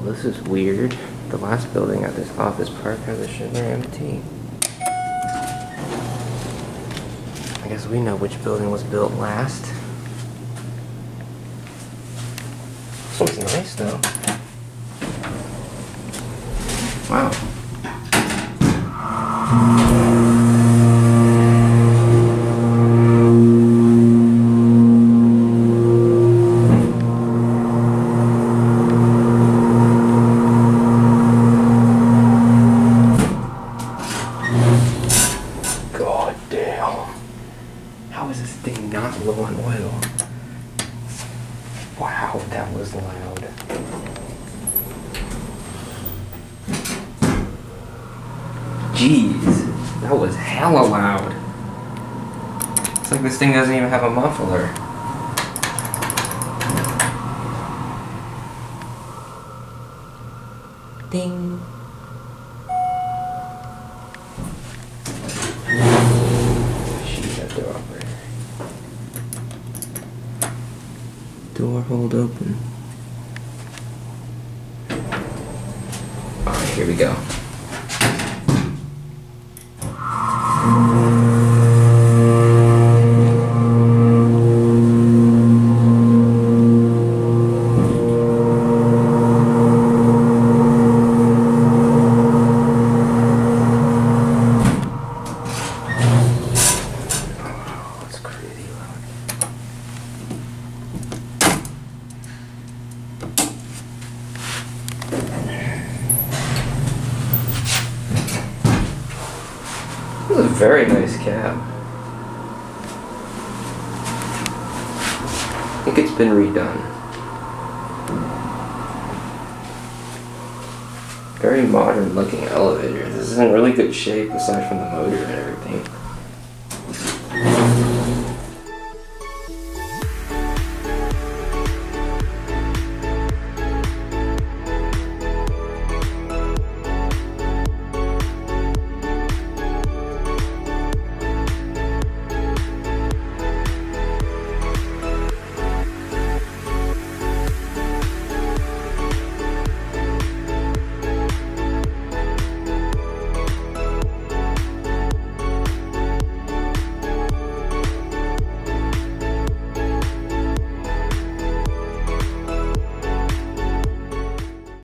This is weird. The last building at this office park has a Schindler MT. I guess we know which building was built last. This one's nice though. Wow. God damn. How is this thing not low on oil? Wow, that was loud. Jeez, that was hella loud. It's like this thing doesn't even have a muffler. Ding. She's that door operator. Door hold open. Alright, here we go. This is a very nice cab. I think it's been redone. Very modern looking elevator. This is in really good shape aside from the motor and everything.